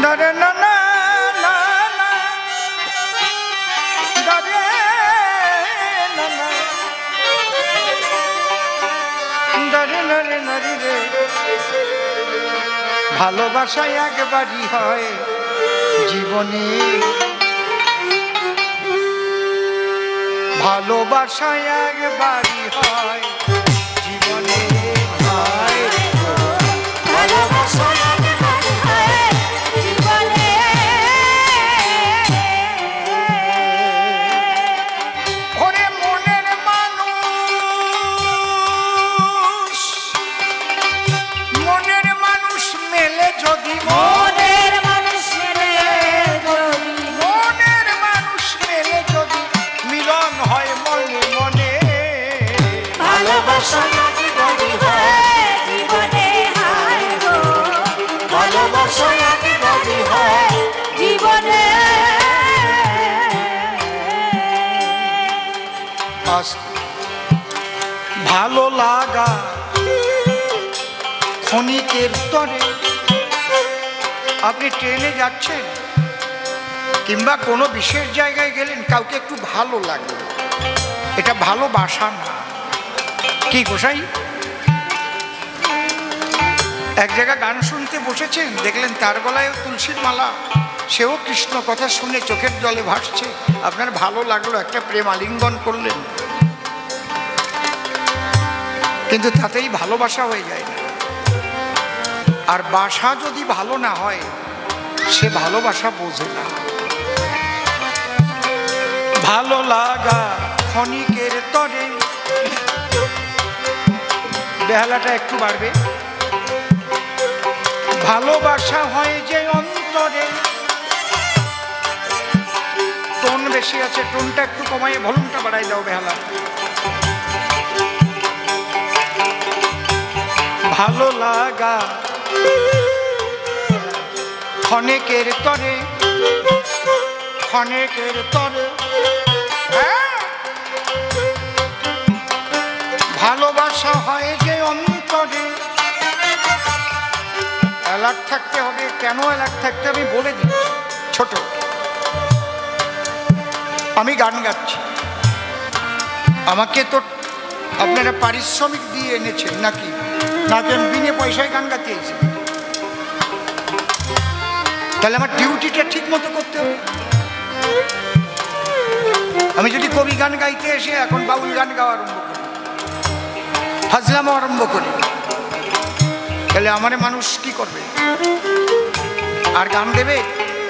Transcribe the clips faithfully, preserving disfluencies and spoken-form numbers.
নারে না না না না নারে না না নারে নারে নারে রে ভালোবাসা একবারই হয় জীবনে ভালোবাসা একবারই হয় জীবনে হয় ভালোবাসা একবারই হয় জীবনে ওরে মনের মানুষ মনের মানুষ মেলে যদি মনের মানুষ মেলে যদি মনের মানুষ মেলে যদি মিলন হয় মনে মনে ভালোবাসা একবারই হয় জীবনে হয় গো ভালোবাসা একবারই হয় জীবনে ভালো লাগা ক্ষণিকের তরে আপনি ট্রেনে যাচ্ছেন কিংবা কোনো বিশেষ জায়গায় গেলেন কাউকে একটু ভালো লাগলো এটা ভালোবাসা না কি গোসাই এক জায়গায় গান শুনতে বসেছেন দেখলেন তার গলায় তুলসীর মালা সেও কৃষ্ণ কথা শুনে চোখের জলে ভাসছে আপনার ভালো লাগলো একটা প্রেম আলিঙ্গন করলেন কিন্তু তাতেই ভালোবাসা হয়ে যায় না আর বাসা যদি ভালো না হয় সে ভালোবাসা বোঝে না ভালো লাগা ক্ষণিকের তরে বেহালাটা একটু বাড়বে ভালোবাসা হয় যে অন্তরে টোন বেশি আছে টোনটা একটু কমাইয়ে ভলিউমটা বাড়াই দাও বেহালা ভালো লাগা ক্ষণিকের তরে ক্ষণিকের তরে ভালোবাসা হয় যে অন্তরে অ্যালার্ট থাকতে হবে কেন অ্যালার্ট থাকতে আমি বলে দিচ্ছি ছোট আমি গান গাচ্ছি আমাকে তো আপনারা পারিশ্রমিক দিয়ে এনেছেন নাকি নাকি আমি বিনে পয়সায় গান গাতে এসেছি তাহলে আমার ডিউটিটা ঠিক মতো করতে হবে আমি যদি কবি গান গাইতে এসে এখন বাউল গান গাওয়া আরম্ভ করি ফাজলামো আরম্ভ করি তাহলে আমার মানুষ কি করবে আর গান দেবে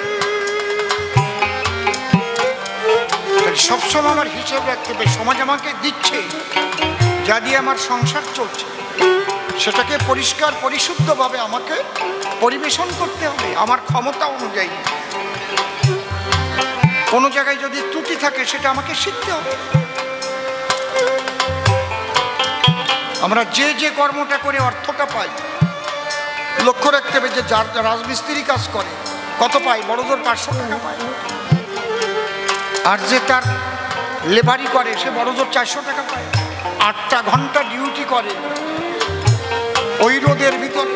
সবসময় আমার হিসেব রাখতে হবে সমাজ আমাকে দিচ্ছে যা দিয়ে আমার সংসার চলছে সেটাকে পরিষ্কার পরিশুদ্ধভাবে আমাকে পরিবেশন করতে হবে আমার ক্ষমতা অনুযায়ী কোনো জায়গায় যদি ত্রুটি থাকে সেটা আমাকে শিখতে হবে আমরা যে যে কর্মটা করে অর্থটা পাই লক্ষ্য রাখতে হবে যে যার রাজমিস্ত্রি কাজ করে কত পায় বড়জোর পাঁচশো টাকা পায় আর যে তার লেবারি করে সে বড়জোর চারশো টাকা পায় আটটা ঘন্টা ডিউটি করে ওই রোদের ভিতরে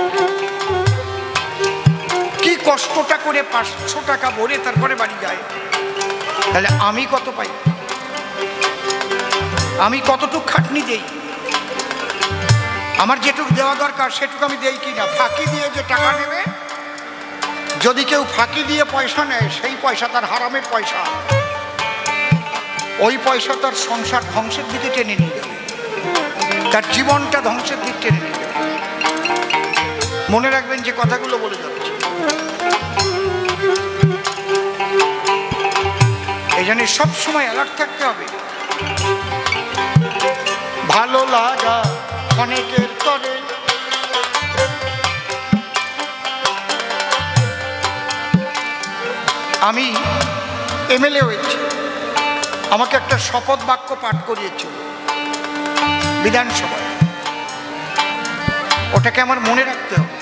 কি কষ্টটা করে পাঁচশো টাকা ভরে তারপরে বাড়ি যায় তাহলে আমি কত পাই আমি কতটুকু খাটনি দেই আমার যেটুকু দেওয়া দরকার সেটুকু আমি দেই কি না ফাঁকি দিয়ে যে টাকা নেবে যদি কেউ ফাঁকি দিয়ে পয়সা নেয় সেই পয়সা তার হারামের পয়সা ওই পয়সা তার সংসার ধ্বংসের দিকে টেনে নিয়ে যাবে তার জীবনটা ধ্বংসের দিকে টেনে নিয়ে যাবে মনে রাখবেন যে কথাগুলো বলে যাচ্ছে এই জন্য সবসময় অ্যালার্ট থাকতে হবে ভালো লাগা ক্ষণিকের তরে আমি এমএলএ হয়েছি আমাকে একটা শপথ বাক্য পাঠ করিয়েছিল বিধানসভায় ওটাকে আমার মনে রাখতে হবে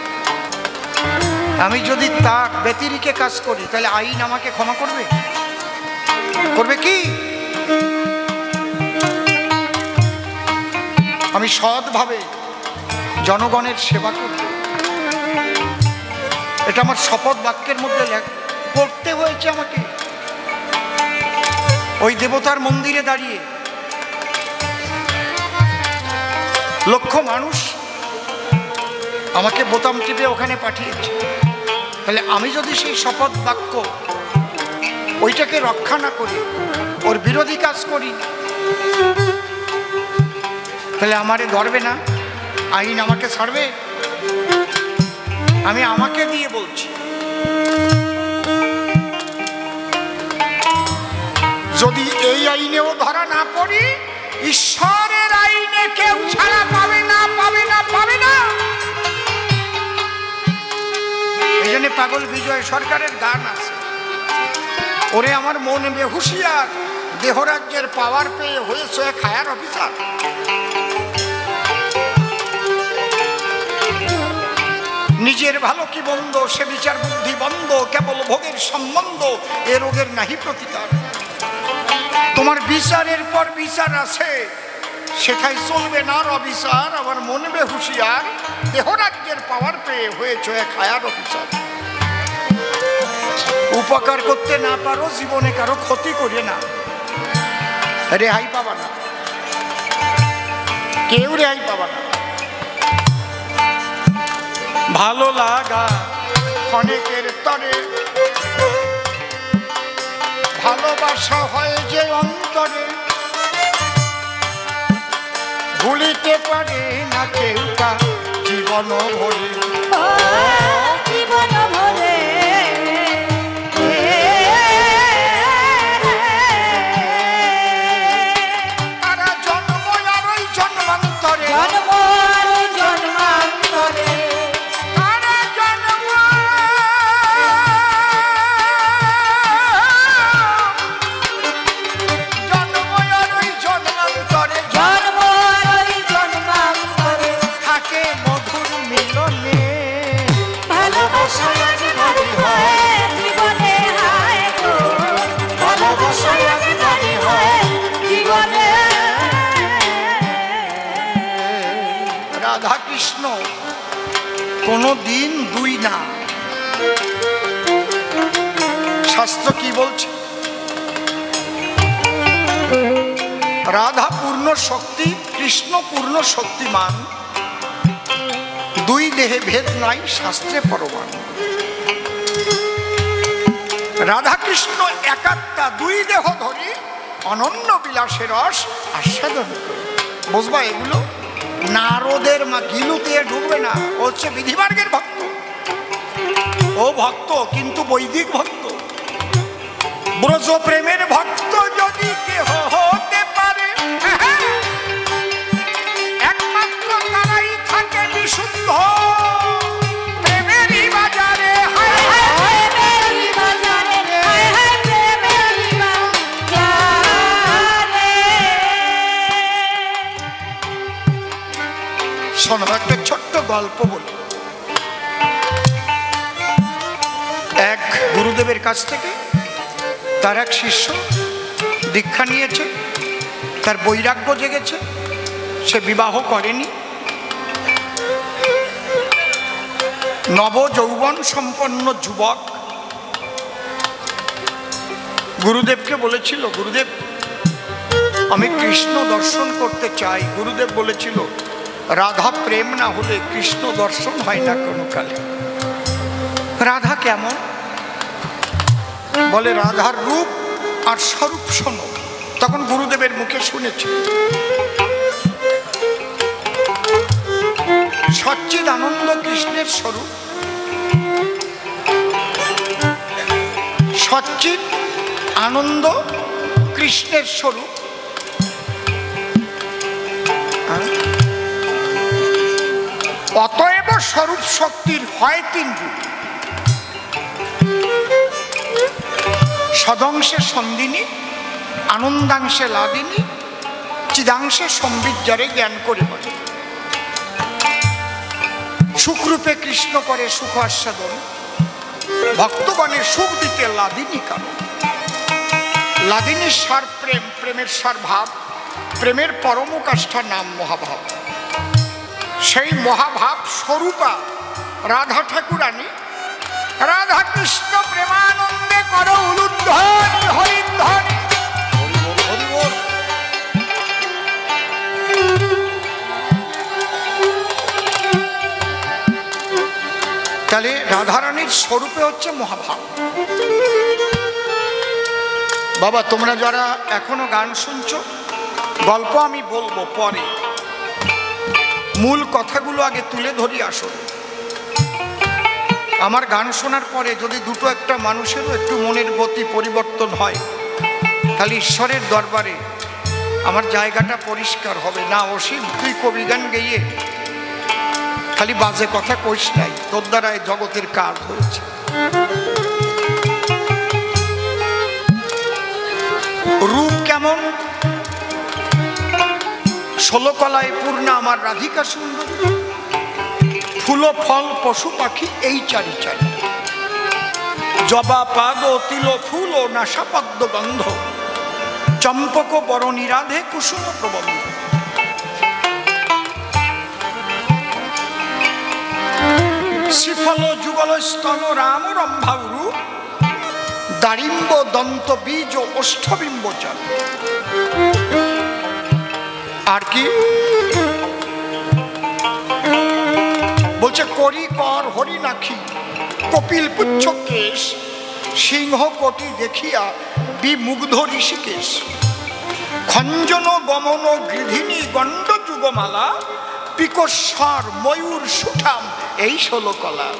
আমি যদি তার ব্যতিরিকে কাজ করি তাহলে আইন আমাকে ক্ষমা করবে করবে কি আমি সৎভাবে জনগণের সেবা করব এটা আমার শপথ বাক্যের মধ্যে পড়তে হয়েছে আমাকে। ওই দেবতার মন্দিরে দাঁড়িয়ে লক্ষ মানুষ আমাকে বোতাম টিপে ওখানে পাঠিয়েছে। তাহলে আমি যদি সেই শপথ বাক্য ওইটাকে রক্ষা না করি, ওর বিরোধী কাজ করি, তাহলে আমারে ধরবে না, আইন আমাকে ছাড়বে? আমি আমাকে দিয়ে বলছি, যদি এই আইনেও ধরা না পড়ি, ঈশ্বরের আইনে কেউ ছাড়া পাবে না, পাবে না, পাবে না। এই জন্য পাগল বিজয় সরকারের গান আছে, ওরে আমার মন বেহুশিয়ার, দেহরাজ্যের পাওয়ার পেয়ে হয়েছে খায়ার অফিসার। নিজের ভালো কি বন্ধ সে বিচার বুদ্ধি বন্ধ, কেবল ভোগের সম্বন্ধ এ রোগের নাহি প্রতিকার। তোমার বিচারের পর বিচার আছে, সেটাই চলবে না অবিচার। আমার মন বেহুশিয়ার, দেহরাজ্যের পাওয়ার পেয়ে হয়েছে খায়ার অফিসার। উপকার করতে না পারো, জীবনে কারো ক্ষতি করে না, রেহাই পাবা না, কেউ রেহাই পাবা না। ভালো লাগা অনেকের তরে, ভালোবাসা হয় যে অন্তরে, ভুলিতে পারে না কেউ তা জীবন ভরে, জীবন ভরে। তারা জন্ম আর ওই জন্মান্তরে, জন্ম আর ওই জন্মান্তরে, তারা জন্ম জন্ম আর ওই জন্মান্তরে, জন্ম আর ওই জন্মান্তরে থাকে মধুর মিলনে। ভালোবাসা আজ ভারী হয় জীবনে, হায় গো ভালোবাসা আজ ভারী হয় জীবনে। রাধা কৃষ্ণ কোনো দিন দুই না। শাস্ত্র কি বলছে? রাধা পূর্ণ শক্তি, কৃষ্ণ পূর্ণ শক্তিমান, দুই দেহে ভেদ নাই শাস্ত্রে প্রমাণ। রাধা কৃষ্ণ একাত্মা, দুই দেহ ধরি অনন্য বিলাসের রস আস্বাদন করে। বুঝবা এগুলো? নারদের মা গিলুতে ঢুকবে না, ও হচ্ছে বিধিমার্গের ভক্ত, ও ভক্ত কিন্তু বৈদিক ভক্ত, ব্রজ প্রেমের ভক্ত যদি কেহ হতে পারে, একমাত্র তারাই থাকে বিশুদ্ধ প্রেমেরই বাজারে। শোনো একটা ছোট্ট গল্প বলি। এক গুরুদেবের কাছ থেকে তার এক শিষ্য দীক্ষা নিয়েছে, তার বৈরাগ্য জেগেছে, সে বিবাহ করেনি, নব যৌবন সম্পন্ন যুবক। গুরুদেবকে বলেছিল, গুরুদেব আমি কৃষ্ণ দর্শন করতে চাই। গুরুদেব বলেছিল, রাধা প্রেম না হলে কৃষ্ণ দর্শন হয় না কোনো কালে। রাধা কেমন? বলে রাধার রূপ আর স্বরূপ শোনো। তখন গুরুদেবের মুখে শুনেছি, সচ্চিদানন্দ কৃষ্ণের স্বরূপ, সচ্চিদ আনন্দ কৃষ্ণের স্বরূপ। অতএব স্বরূপ শক্তির হয় তিন রূপ, সদংশে সন্দিনী, আনন্দাংশে লাদিনী, চিদাংশে সম্বিজ্জারে জ্ঞান করে বলে। সুখরূপে কৃষ্ণ করে সুখ আস্বাদন, ভক্তগণের সুখ দিতে লাদিনী কারণ। লাদিনীর সার প্রেম, প্রেমের সার ভাব, প্রেমের পরমকাষ্ঠার নাম মহাভাব। সেই মহাভাব স্বরূপা রাধা ঠাকুরানী কৃষ্ণ প্রেমানন্দে করো উলুধ্বনি হরিধ্বনি। তাহলে রাধারানীর স্বরূপে হচ্ছে মহাভাব। বাবা তোমরা যারা এখনো গান শুনছো, গল্প আমি বলবো পরে, মূল কথাগুলো আগে তুলে ধরি। আসলে আমার গান শোনার পরে যদি দুটো একটা মানুষেরও একটু মনের গতি পরিবর্তন হয়, তাহলে ঈশ্বরের দরবারে আমার জায়গাটা পরিষ্কার হবে। না অসীম তুই কবি গান গেয়ে খালি বাজে কথা কইস নাই, তোর দ্বারা এই জগতের কাজ হয়েছে। রূপ কেমন? ষোলো কলায় পূর্ণা আমার রাধিকা সুন্দর, ফুল ফল পশু পাখি এই চারি চারি, জবা পাদ তিল ফুল ও নাসাপদ্ম গন্ধ, চম্পক বরণী রাধে কুসুম প্রবন্ধ। শ্রীফল যুগল স্তন রাম রম্ভাউরু, দারিম্ব দন্ত বীজ ওষ্ঠবিম্বচর। আর কি বলছে? করি কর হরিনাক্ষী কপিল পুচ্ছ কেশ, সিংহ কোটি দেখিয়া বিমুগ্ধ ঋষিকেশ, খঞ্জন গমন গৃধিনী গণ্ড যুগমালা, পিকস্বর ময়ূর সুঠাম এই ষোলো কলা।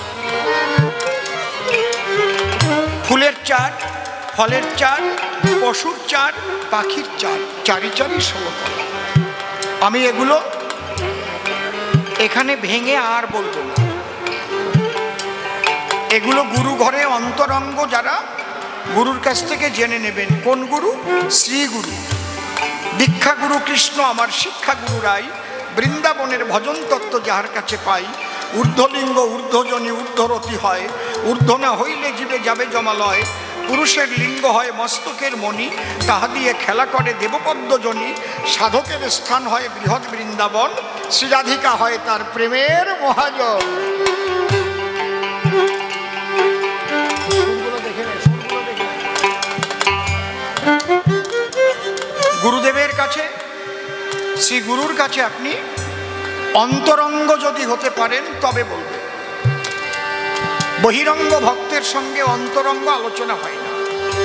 ফুলের চার, ফলের চার, পশুর চার, পাখির চার, চারি চারি ষোলো কলা। আমি এগুলো এখানে ভেঙে আর বলবো না। এগুলো গুরু ঘরে অন্তরঙ্গ যারা, গুরুর কাছ থেকে জেনে নেবেন। কোন গুরু? শ্রী গুরু, দীক্ষা গুরু কৃষ্ণ আমার শিক্ষা গুরু রাই, বৃন্দাবনের ভজন তত্ত্ব যাহার কাছে পাই। ঊর্ধ্বলিঙ্গ ঊর্ধ্বজনী ঊর্ধ্বরতি হয়, ঊর্ধ্ব না হইলে জীবে যাবে জমালয়। পুরুষের লিঙ্গ হয় মস্তকের মণি, তাহা দিয়ে খেলা করে দেবপদ্মজনী। সাধকের স্থান হয় বৃহৎ বৃন্দাবন, শ্রীরাধিকা হয় তার প্রেমের মহাজন। গুরুদেবের কাছে, শ্রী গুরুর কাছে আপনি অন্তরঙ্গ যদি হতে পারেন তবে বলবে। বহিরঙ্গ ভক্তের সঙ্গে অন্তরঙ্গ আলোচনা হয় না।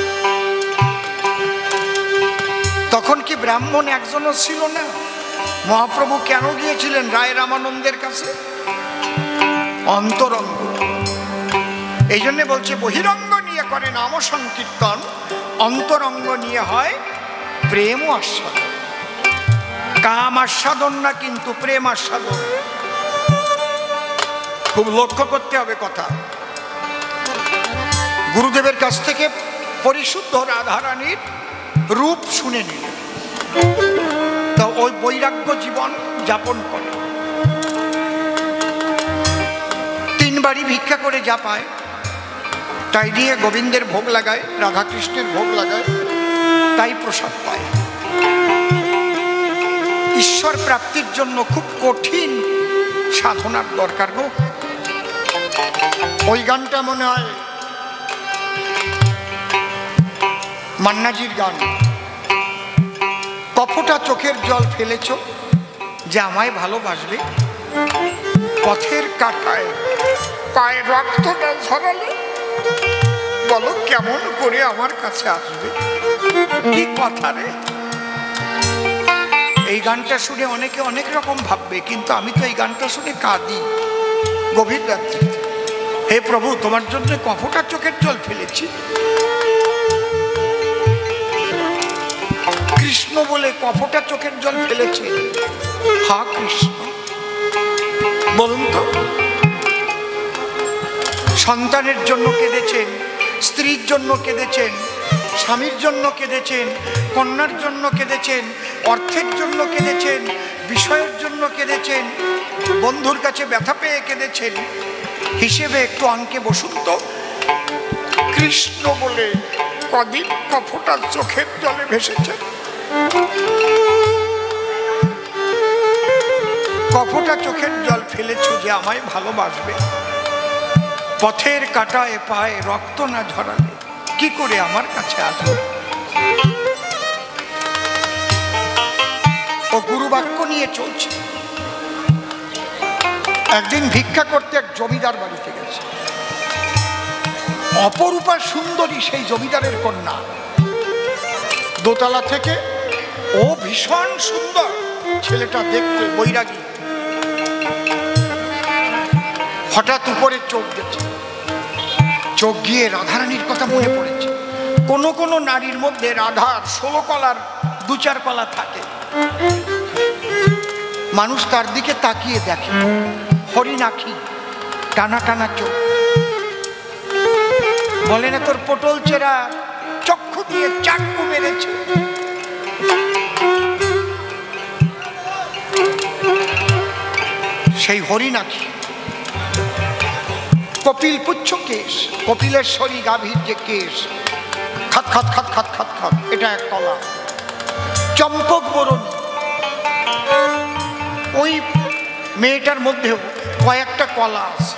তখন কি ব্রাহ্মণ একজনও ছিল না? মহাপ্রভু কেন গিয়েছিলেন রায় রামানন্দের কাছে? অন্তরঙ্গ। এই জন্য বলছে বহিরঙ্গ নিয়ে করে নাম সংকীর্তন, অন্তরঙ্গ নিয়ে হয় প্রেম আস্বাদন। কাম আস্বাদন না, কিন্তু প্রেম আস্বাদন। খুব লক্ষ্য করতে হবে কথা। গুরুদেবের কাছ থেকে পরিশুদ্ধ রাধারানীর রূপ শুনে নিলেন, তো ওই বৈরাগ্য জীবন যাপন করে। তিনবারই ভিক্ষা করে যা পায় তাই দিয়ে গোবিন্দের ভোগ লাগায়, রাধাকৃষ্ণের ভোগ লাগায়, তাই প্রসাদ পায়। ঈশ্বর প্রাপ্তির জন্য খুব কঠিন সাধনার দরকার গো। ওই গানটা মনে হয় মান্নাজির গান, কফোটা চোখের জল ফেলেছ যে আমায় ভালোবাসবে, পথের কাটায় পায়ে রক্তটা ঝরালে বলো কেমন করে আমার কাছে আসবে। কি কথা রে! এই গানটা শুনে অনেকে অনেক রকম ভাববে, কিন্তু আমি তো এই গানটা শুনে কাঁদি গভীর রাত্রিতে। হে প্রভু, তোমার জন্য কফোটা চোখের জল ফেলেছি। কৃষ্ণ বলে কফোটা চোখের জল ফেলেছে। হা কৃষ্ণ, বলুন তো। সন্তানের জন্য কেঁদেছেন, স্ত্রীর জন্য কেঁদেছেন, স্বামীর জন্য কেঁদেছেন, কন্যার জন্য কেঁদেছেন, অর্থের জন্য কেঁদেছেন, বিষয়ের জন্য কেঁদেছেন, বন্ধুর কাছে ব্যথা পেয়ে কেঁদেছেন। হিসেবে একটু আঙ্কে বসুন তো। কৃষ্ণ বলে কদিন কফোটা চোখের জলে ভেসেছেন। কফোটা চোখের জল ফেলেছ যে আমায় ভালোবাসবে। পথের কাটায় পায়ে রক্ত না ঝরালে কি করে আমার কাছে আসবে? ও গুরু বাক্য নিয়ে চলছে। একদিন ভিক্ষা করতে এক জমিদার বাড়িতে গেছে। অপরূপা সুন্দরী সেই জমিদারের কন্যা। দোতলা থেকে, ও ভীষণ সুন্দর ছেলেটা দেখতে, বৈরাগী। হঠাৎ উপরে চোখ গেছে, চোখ গিয়ে রাধারানীর কথা মনে পড়েছে। কোন কোন নারীর মধ্যে রাধার ষোলো কলার দু চার কলা থাকে। মানুষ তার দিকে তাকিয়ে দেখে, হরিণাক্ষী, টানা টানা চোখ। বলে না তোর পটল চেরা চক্ষু দিয়ে চাকু মেরেছে। সেই হরিণাক্ষী, কপিল পুচ্ছ কেশ, কপিলেশ্বরী গাভীর যে কেশ, খাত খাত খাত খাত খাত খাত, এটা এক কলা। চম্পক বরণ, ওই মেয়েটার মধ্যেও কয়েকটা কলা আছে।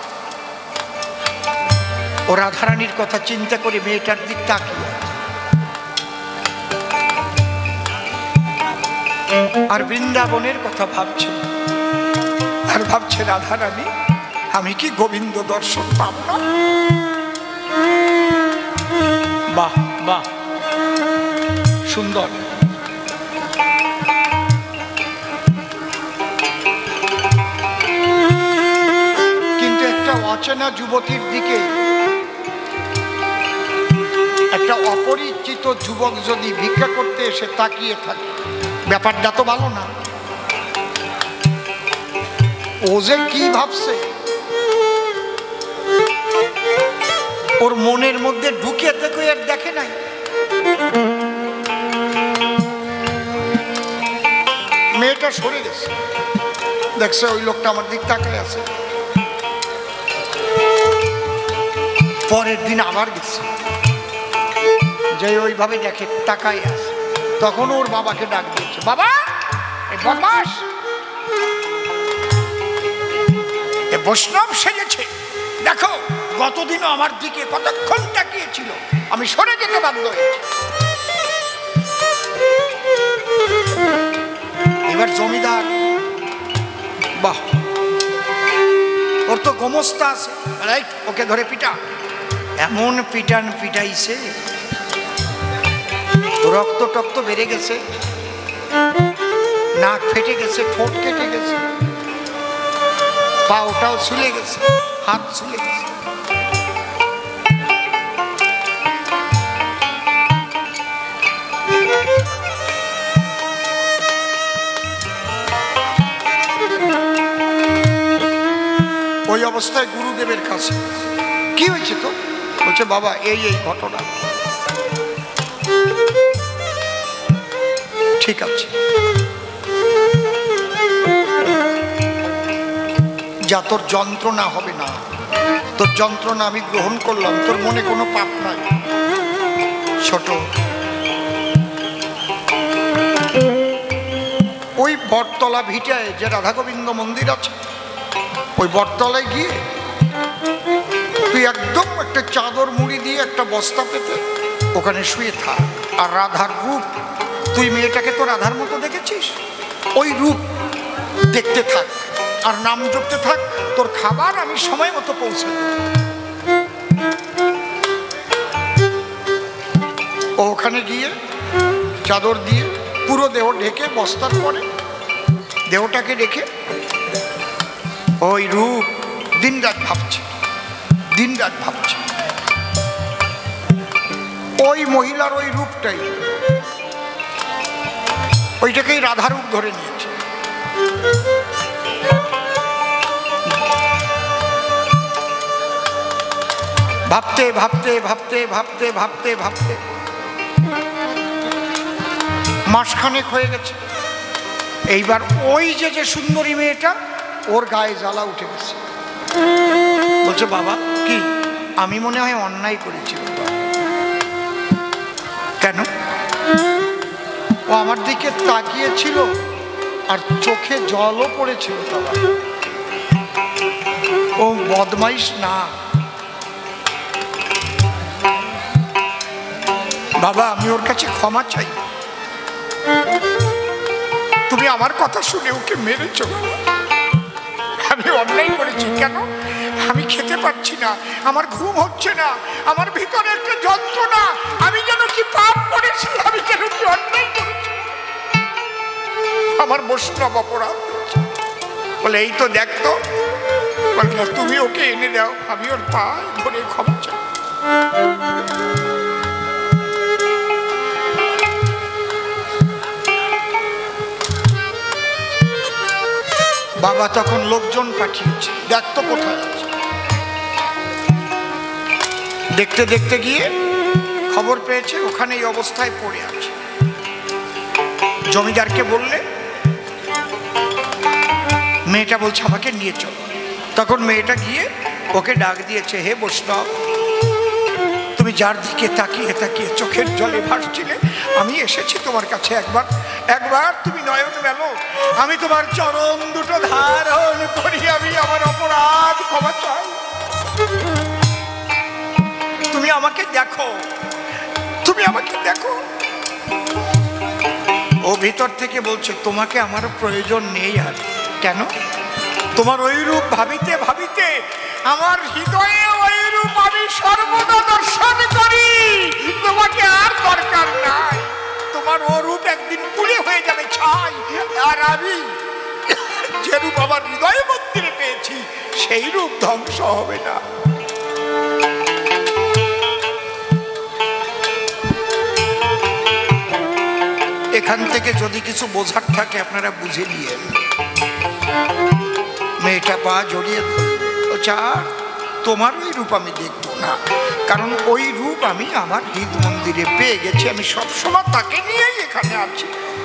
ও রাধারানীর কথা চিন্তা করে মেয়েটার দিক তাকিয়ে, আর বৃন্দাবনের কথা ভাবছে, আর ভাবছে রাধারানী আমি কি গোবিন্দ দর্শন পাব না? বাহ বাহ, সুন্দর। কিন্তু একটা অচেনা যুবতীর দিকে একটা অপরিচিত যুবক যদি ভিক্ষা করতে এসে তাকিয়ে থাকে, ব্যাপারটা তো ভালো না। ও যে কি ভাবছে, ওর মনের মধ্যে ঢুকে থেকে আর দেখে নাই। মেয়েটা সরে গেছে, দেখছে ওই লোকটা আমার দিক তাকায় আছে। পরের দিন আবার গেছে, যে ওইভাবে দেখে তাকায় আছে। তখন ওর বাবাকে ডাক দিয়েছে, বাবা এই বদমাস, এ বৈষ্ণব সেজেছে, দেখো গতদিনও আমার দিকে কতক্ষণ তাকিয়েছিল, আমি সরে যেতে বাধ্য হয়েছি। এবার জমিদার, বাহ, ওর তো গোমস্তা আছে, ওকে ধরে পিটা। এমন পিটান পিটাইছে, রক্ত টক্ত বেড়ে গেছে, নাক ফেটে গেছে, ঠোঁট কেটে গেছে, পা ওটাও ছুলে গেছে, হাত ছুলে গেছে। ওই অবস্থায় গুরুদেবের কাছে, কি হয়েছে তো? বলছে বাবা এই এই ঘটনা। ঠিক আছে, যা তোর যন্ত্রণা হবে না, তোর যন্ত্রণা আমি গ্রহণ করলাম, তোর মনে কোনো পাপ নাই। ছোট ওই বটতলা ভিটায় যে রাধা গোবিন্দ মন্দির আছে, ওই বটতলায় গিয়ে তুই একদম একটা চাদর মুড়ি দিয়ে একটা বস্তা পেতে ওখানে শুয়ে থাক। আর রাধার রূপ, তুই মেয়েটাকে তো রাধার মতো দেখেছিস, ওই রূপ দেখতে থাক আর নাম জপতে থাক। তোর খাবার আমি সময় মতো পৌঁছে দেব। ওখানে গিয়ে চাদর দিয়ে পুরো দেহ ঢেকে বস্তার পরে দেহটাকে রেখে ওই রূপ দিন রাত ভাবছে, দিন রাত ভাবছে। ওই মহিলার ওই রূপটাই, ওইটাকেই রাধা রূপ ধরে নিয়েছে। ভাবতে ভাবতে ভাবতে ভাবতে ভাবতে ভাবতে মাসখানেক হয়ে গেছে। এইবার ওই যে যে সুন্দরী মেয়েটা, ওর গায়ে জ্বালা উঠে গেছে। বলছে বাবা কি, আমি মনে হয় অন্যায় করেছি। কেন? ও আমার দিকে তাকিয়েছিল আর চোখে জলও পড়েছিল। বাবা ও বদমাইশ না, বাবা আমি ওর কাছে ক্ষমা চাই, তুমি আমার কথা শুনে ওকে মেরেছো। আমি অন্যায় করেছি। কেন? আমি খেতে পারছি না, আমার ঘুম হচ্ছে না, আমার ভিতরে একটা যন্ত্রণা, আমি যেন কি পাপ করেছি, আমি যেন কি অন্যায় করেছি, আমার বৈষ্ণব অপরাধ। বলে এই তো দেখতো। বলে না, তুমি ওকে এনে দাও, আমি ওর পায়ে ধরে ক্ষমা চাই। বাবা তখন লোকজন পাঠিয়েছে, দেখতো কোথায় আছে। দেখতে দেখতে গিয়ে খবর পেয়েছে ওখানে এই অবস্থায় পড়ে আছে। জমিদারকে বললে, মেয়েটা বলছে আমাকে নিয়ে চলো। তখন মেয়েটা গিয়ে ওকে ডাক দিয়েছে, হে বৈষ্ণব, তুমি যার দিকে তাকিয়ে তাকিয়ে চোখের জলে ভাসছিলে, আমি এসেছি তোমার কাছে, একবার একবার তুমি নয়ন মেলো, আমি তোমার চরণ দুটো ধারণ করি, আমি আমার অপরাধ ক্ষমা চাই, তুমি আমাকে দেখো, তুমি আমাকে দেখো। ও ভিতর থেকে বলছে, তোমাকে আমার প্রয়োজন নেই। আর কেন? তোমার ওই রূপ ভাবিতে ভাবিতে আমার হৃদয়ে ওই রূপ আমি সর্বদা দর্শন করি, তোমাকে আর দরকার নাই। তোমার ও রূপ একদিন পুড়ে হয়ে যাবে ছাই, আর আমি যে রূপ আমার হৃদয় মন্দিরে পেয়েছি সেই রূপ ধ্বংস হবে না। এখান থেকে যদি কিছু বোঝার থাকে আপনারা বুঝে নিয়েন। মেয়েটা পা জড়িয়ে বলছে, আর তোমার ওই রূপ আমি দেখবো না, কারণ ওই রূপ আমি আমার হৃদ মন্দিরে পেয়ে গেছি, আমি সবসময় তাকে নিয়েই এখানে আছি।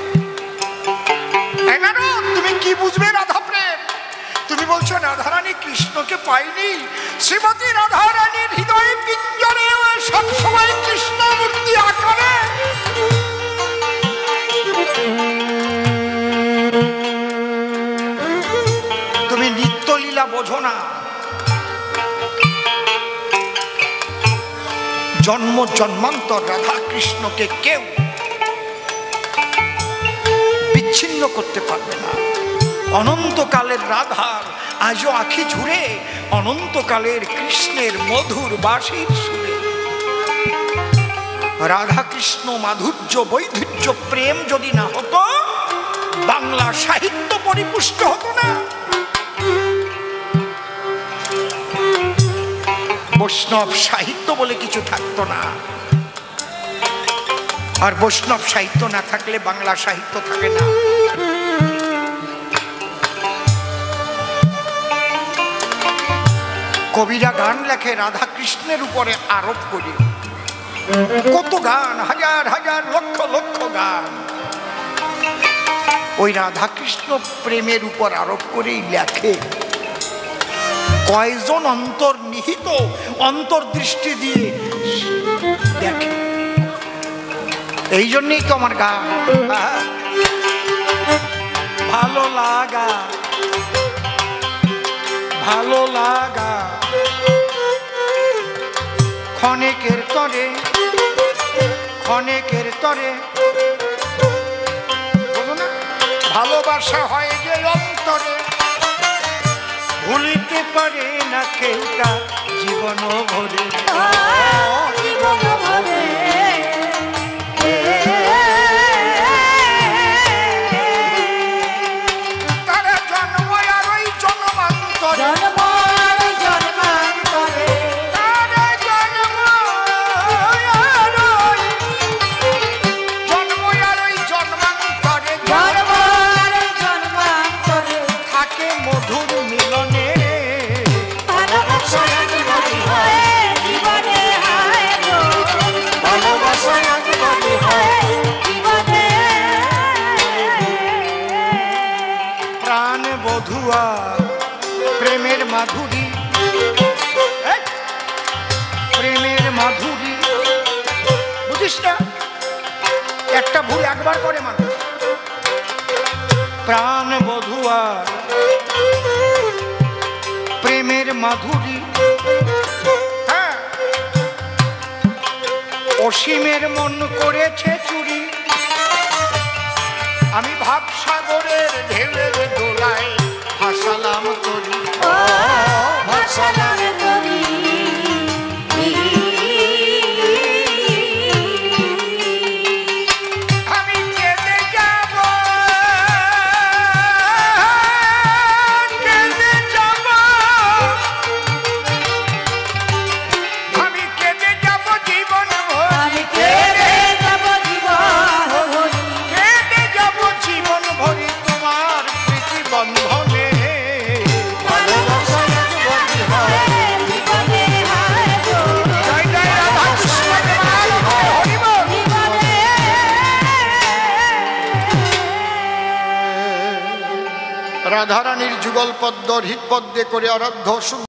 তুমি কি বুঝবে রাধা প্রেম? তুমি বলছো রাধারানী কৃষ্ণকে পাইনি, শ্রীমতী রাধারানীর হৃদয়ে পিঞ্জরে সবসময় কৃষ্ণ মূর্তি আকারে। তুমি নিত্যলীলা বোঝো না। জন্ম জন্মান্তর রাধা কৃষ্ণকে কেউ বিচ্ছিন্ন করতে পারবে না। অনন্তকালের রাধার আজও আখি ঝুড়ে অনন্তকালের কৃষ্ণের মধুর বাঁশির সুরে। রাধা কৃষ্ণ মাধুর্য বৈধুর্য প্রেম যদি না হতো, বাংলা সাহিত্য পরিপুষ্ট হতো না। বৈষ্ণব সাহিত্য বলে কিছু থাকতো না, আর বৈষ্ণব সাহিত্য না থাকলে বাংলা সাহিত্য থাকে না। কবিরা গান লেখে রাধা কৃষ্ণের উপরে আরোপ করে, কত গান, হাজার হাজার লক্ষ লক্ষ গান ওই রাধা কৃষ্ণ প্রেমের উপর আরোপ করেই লেখে। কয়জন অন্তর্নিহিত অন্তর্দৃষ্টি দিয়ে দেখে। এই জন্যই তো আমার গান ভালো লাগা, ভালো লাগা ক্ষণেকের তরে, ক্ষণেকের তরে। বলো না, ভালোবাসা হয় যে অন্তরে, ভুলিতে পারে না কেউ তা জীবন ভরে, জীবন ভরে। তারা জন্ম আর ওই জন্মান্তর, জন্ম আর ওই জন্মান্তরে, তারা জন্ম আর ওই জন্ম আর ওই জন্মান্তরে, জন্ম আর ওই জন্মান্তরে থাকে মধুর মিলনে। প্রাণ বধুয়া প্রেমের মাধুরী, প্রেমের মাধুরী বুঝিস না? একটা ভুল একবার করে মানুষ। প্রাণ বধুয়া প্রেমের মাধুরী, হ্যাঁ অসীমের মন করেছে চুরি, আমি ভাবসাগরের ঢেউয়ের দোলায় ভাসালাম তরি, ভাসালাম তরি। আমি কেঁদে যাব, কেঁদে যাব, আমি কেঁদে যাব জীবন ভর, আমি কেঁদে যাব জীবন ভরি, কেঁদে যাব জীবন ভরি তোমার প্রীতি বন্ধনে। ভালোবাসার জীবনে হায়, জীবনে হায় গো। জয় জয় রাধা কৃষ্ণ প্রেমায় হরি বল। জীবনে রাধারানীর যুগল পদ্ম হৃৎপদ্মে করে আরাধ্য